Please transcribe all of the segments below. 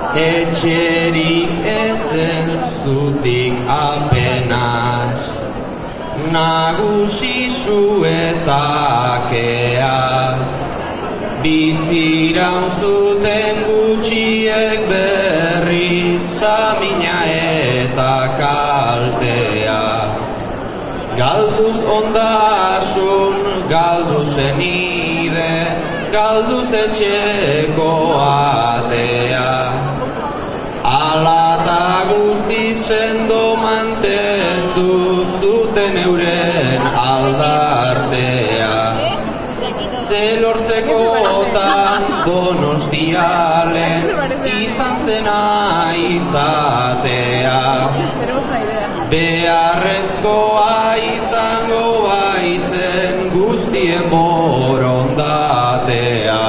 etxerik ezen zutik apenas, nagusi zuetakea, biziraun zuten gutxiek berriz samina eta kaltea. Galduz ondasun, galduz zenide, galduz etxeko atea. Alata guzti sendo mantendu zuten euren aldartea. Zelortzekotan Donostialen izan zena izatea. Beharrezkoa izango baitzen guztien borondatea.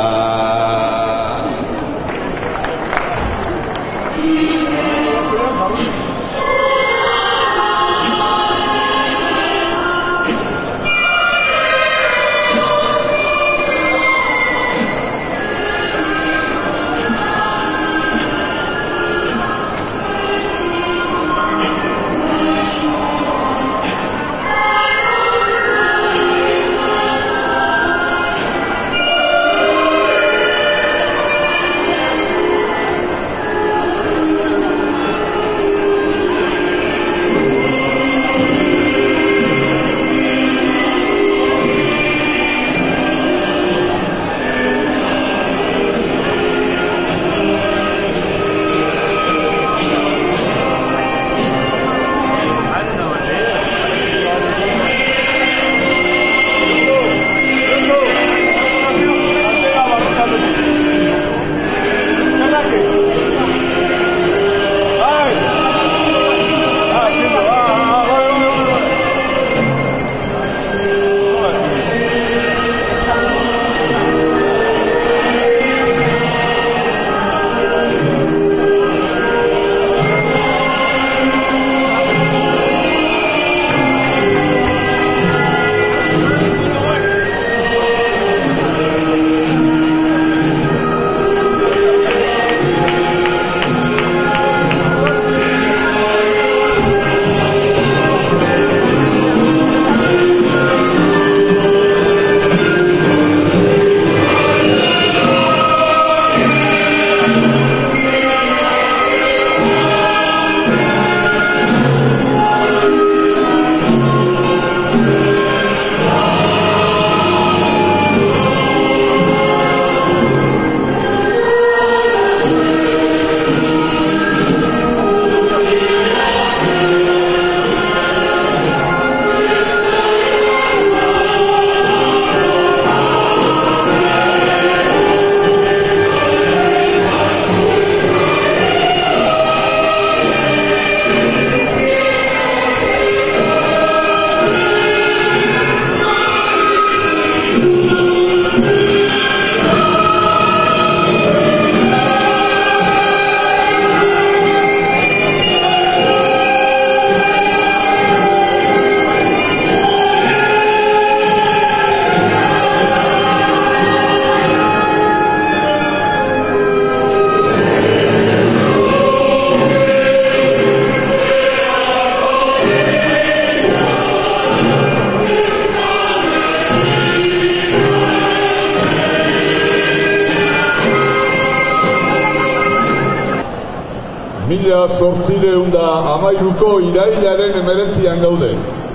Mila 1913ko irailaren 19 gaude.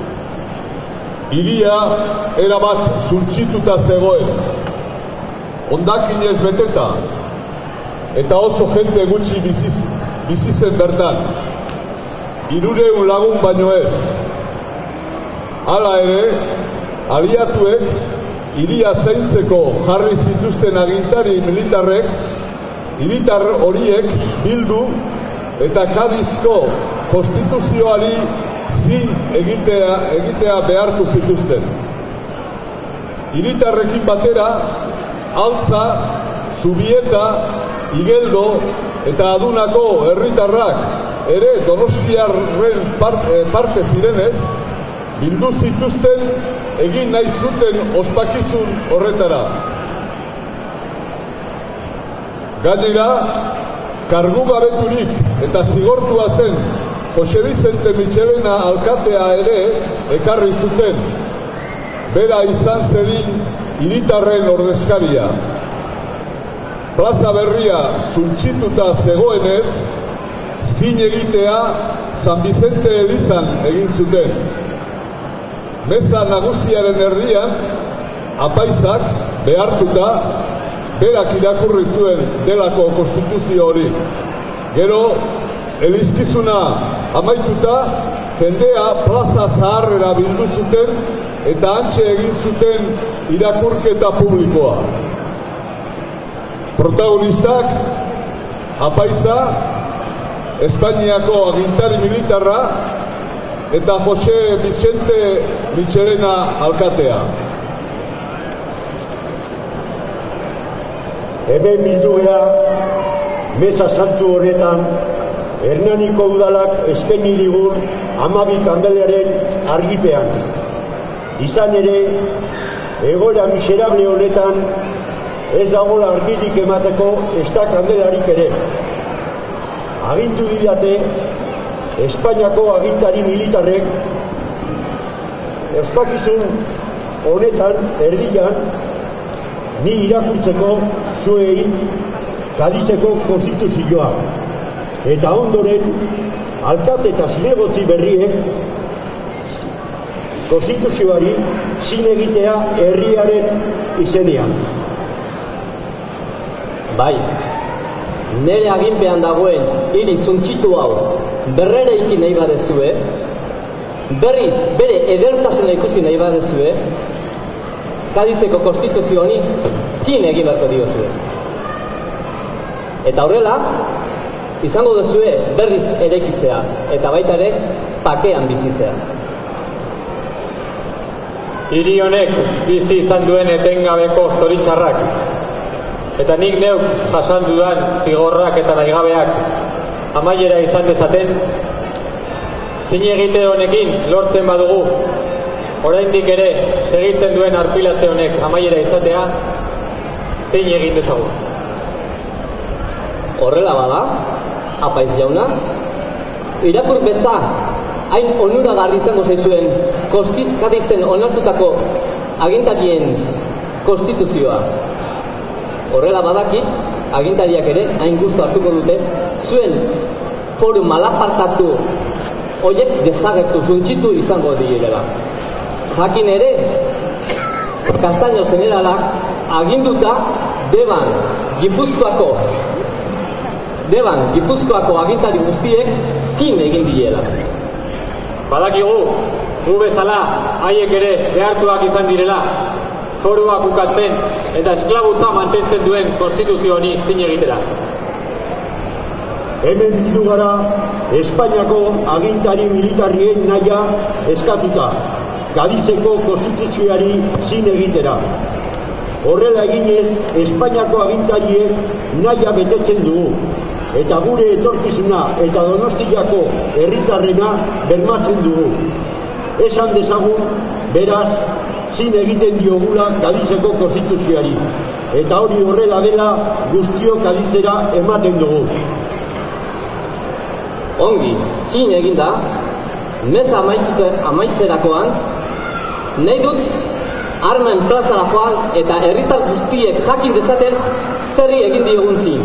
Hiria erabat suntsituta zegoen, hondakinez beteta, eta oso jende gutxi bizi zen bertan. 300 lagun baino ez. Hala ere, aliatuek hiria zaintzeko jarri zituzten agintari militarrek, hiritar horiek bildu eta Kadizko konstituzioari zin egitea behartu zituzten. Hiritarrekin batera, Altza, Zubieta, Igeldo eta Adunako herritarrak ere Donostiarren parte zirenez, bildu zituzten egin nahi zuten ospakizun horretara. Gainera, kargugabeturik eta zigortua zen Jose Vicente Michelena alkatea ere ekarri zuten, bera izan zedin hiritarren ordezkaria. Plaza berria suntsituta zegoenez, zin egitea San Vicente elizan egin zuten. Meza nagusiaren herrian, apaizak behartuta, berak irakurri zuen delako konstituzio hori. Gero, elizkizuna amaituta, jendea plaza zaharrera bildu zuten eta hantxe egin zuten irakurketa publikoa. Protagonistak, apaiza, Espainiako agintari militarra eta Jose Vicente Michelena alkatea. Hemen bildu gara, meza santu honetan, Hernaniko udalak eskaini digun 12 kandelaren argipean. Izan ere, egoera miserable honetan ez dagoela argirik emateko ez da kandelarik ere. Agindu didate Espainiako agintari militarrek ospakizun honetan erdian ni irakurtzeko zuei Galizeko konstituzioa. Eta ondoren, alkate eta zinegotzi berriek konstituzioari zin egitea herriaren izenean. Bai, nire aginpean dagoen hiri suntsitu hau berrereiki nahi badezue, berriz bere edertasuna ikusi nahi badezue, Gadizeko konstituzio honi zin egin beharko diozue. Eta horrela, izango duzue berriz eraikitzea, eta baita ere pakean bizitzea. Hiri honek bizi izan duen etengabeko zoritxarrak, eta nik neuk jasan dudan zigorrak eta nahigabeak amaiera izan dezaten, zin egite honekin lortzen badugu, oraindik ere segitzen duen arpilatze honek amaiera izatea, zin egin dezagun. Horrela bada, apaiz jauna, irakur beza hain onuragarri izango zaizuen Gadizen onartutako agintarien konstituzioa. Horrela badakit, agintariak ere hain gustu hartuko dute zuen foru malapartatu horiek desagertu, suntsitu izango direla. Jakin ere, Castaños generalak aginduta Deban Gipuzkoako agintari guztiek zin egin direla. Badakigu, gu bezala haiek ere behartuak izan direla, foruak ukasten eta esklabutza mantentzen duen konstituzio honi zin egitera. Hemen bildu gara Espainiako agintari militarrien nahia eskatuta, Gadizeko konstituzioari zin egitera. Horrela eginez, Espainiako agintariek nahia betetzen dugu, eta gure etorkizuna eta Donostiako herritarrena bermatzen dugu. Esan dezagun, beraz, zin egiten diogula Gadizeko konstituzioari, eta hori horrela dela guztiok aditzera ematen dugu. Ongi, zin eginda, meza amaitzerakoan, nahi dut armen plazara joan eta herritar guztiek jakin dezaten zerri egin diogun zin.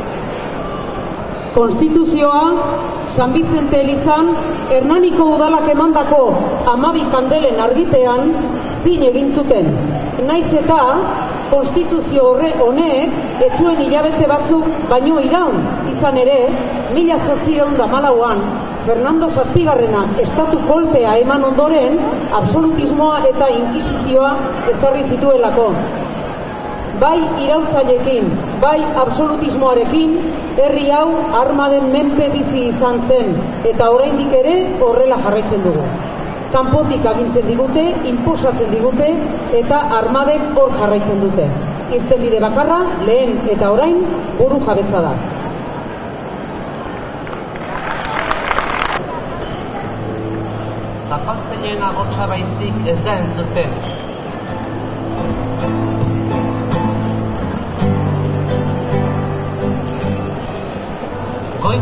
Konstituzioa San Vicente elizan Hernaniko udalak emandako 12 kandelen argipean zin egin zuten. Naiz eta konstituzio honek ez zuen hilabete batzuk baino iraun, izan ere 1814an Fernando Zazpigarrena estatu kolpea eman ondoren absolutismoa eta inkisizioa ezarri zituelako. Bai iraultzaileekin, bai absolutismoarekin, herri hau armaden menpe bizi izan zen, eta oraindik ere horrela jarraitzen dugu. Kanpotik agintzen digute, inposatzen digute, eta armadek hor jarraitzen dute. Irtenbide bakarra, lehen eta orain, buru jabetza da. Zapaltzaileen agotsa baizik ez da entzuten.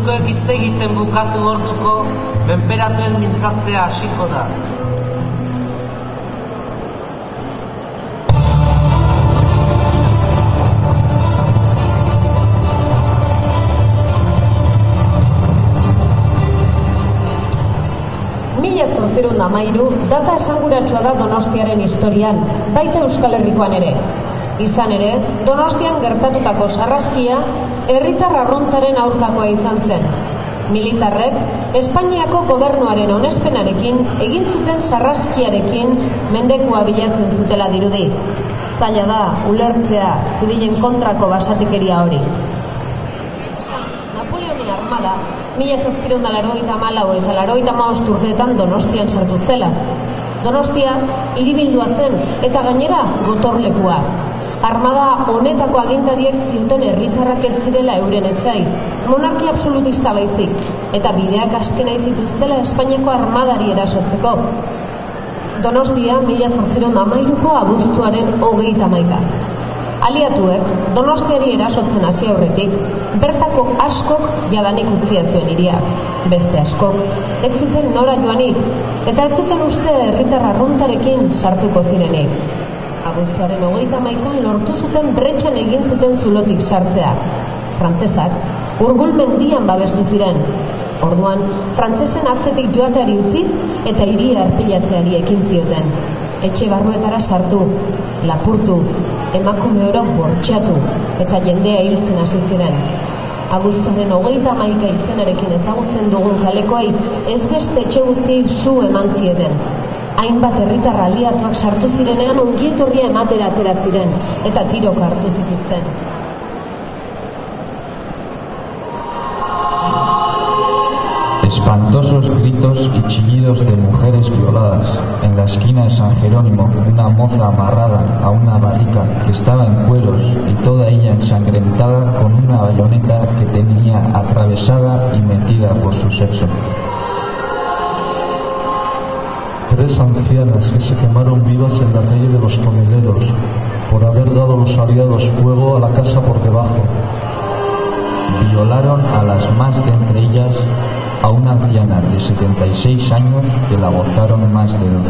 ingurukoek hitz egiten bukatu orduko, menperatuen mintzatzea hasiko da. Data esanguratsua da Donostiaren historian, baita Euskal Herrikoan ere. Izan ere, Donostian gertatutako sarraskia herritar arruntaren aurkakoa izan zen. Militarrek Espainiako gobernuaren onespenarekin egin zuten sarraskiarekin mendekua bilatzen zutela dirudi. Zaila da ulertzea zibilen kontrako basatikeria hori. Napoleonen armada 1794 eta 95 urteetan Donostian sartu zela. Donostia hiribildua zen eta gainera gotorlekua. Armada honetako agintariek zioten herritarrak ez zirela euren etsai, monarkia absolutista baizik, eta bideak aske nahi zituztela Espainiako armadari erasotzeko. Donostia 1813ko abuztuaren 31. Aliatuek Donostiari erasotzen hasi aurretik, bertako askok jadanik utzia zuen hiria. Beste askok ez zuten nora joanik, eta ez zuten uste herritar arruntarekin sartuko zirenik. Abuztuaren 31 lortu zuten bretxan egin zuten zulotik sartzea. Frantsesak Urgul mendian babestu ziren. Orduan, frantsesen atzetik joateari utzi eta hiria arpilatzeari ekin zioten. Etxe barruetara sartu, lapurtu, emakume orok bortxatu eta jendea hiltzen hasi ziren. Abuztuaren 31 izenarekin ezagutzen dugun kalekoei ez beste etxe guztiei su eman zieten. Hainbat herritar aliatuak sartu zirenean ongietorria ematera atera ziren eta tirok hartu zituzten. Espantosos gritos y chillidos de mujeres violadas. En la esquina de San Jerónimo, una moza amarrada a una barrica que estaba en cueros y toda ella ensangrentada con una bayoneta que tenía atravesada y metida por su sexo. 3 ancianas que se quemaron vivas en la calle de los Toneleros por haber dado los aliados fuego a la casa por debajo. Violaron a las más de entre ellas a una anciana de 76 años que la gozaron más de 12.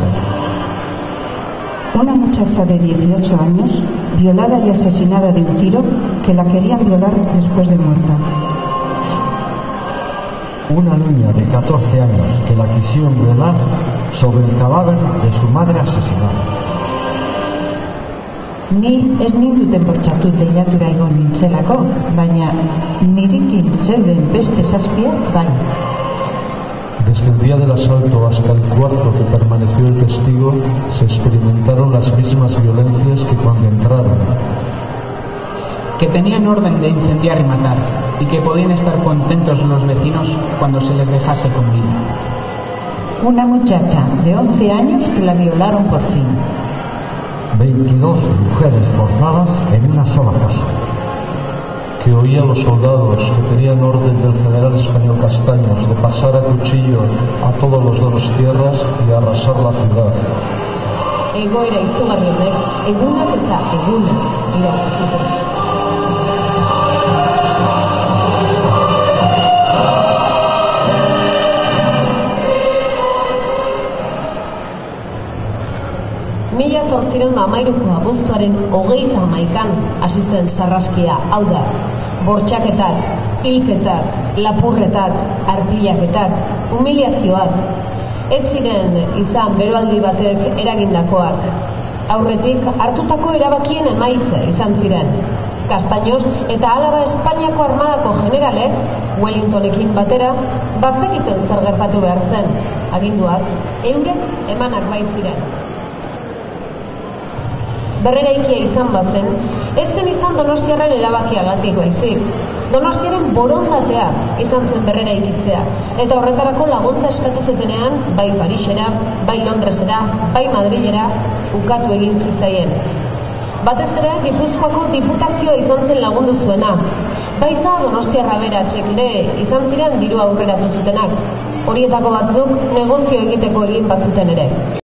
Una muchacha de 18 años, violada y asesinada de un tiro, que la querían violar después de muerta. Una niña de 14 años que la quisieron violar sobre el cadáver de su madre asesinada. Ni ez ninduten bortxatu deiatura egon nintzelako, baina nirikin zeuden beste 7 bai. Desde el día del asalto hasta el cuarto que permaneció el testigo, se experimentaron las mismas violencias que cuando entraron. Que tenían orden de incendiar y matar, y que podían estar contentos los vecinos cuando se les dejase con vida. Una muchacha de 11 años que la violaron por fin. 22 mujeres forzadas en una sola casa. Que oía a los soldados que tenían orden del general español Castaños de pasar a cuchillo a todos los donostierras y arrasar la ciudad. Egoera izugarri honek, egunak eta egunak irabazi zuten. Mila 1813ko abuztuaren 31an hasi zen sarraskia, hau da, bortxaketak, hilketak, lapurretak, arpilaketak, humiliazioak, ez ziren izan beroaldi batek eragindakoak. Aurretik hartutako erabakien emaitza izan ziren. Castaños eta Alaba Espainiako armadako generalek, Wellingtonekin batera, bazekiten zer gertatu behar zen. Aginduak, eurek emanak baitziren. Berreraikia izan bazen, ez zen izan Donostiarren erabakiagatik baizik. Donostiaren borondatea izan zen berreraikitzea, eta horretarako laguntza eskatu zutenean, bai Parisera, bai Londresera, bai Madrilera, ukatu egin zitzaien. Batez ere, Gipuzkoako diputazioa izan zen lagundu zuena. Baita Donostiarra beratxek ere izan ziren dirua aurreratu zutenak. Horietako batzuk negozio egiteko egin bazuten ere.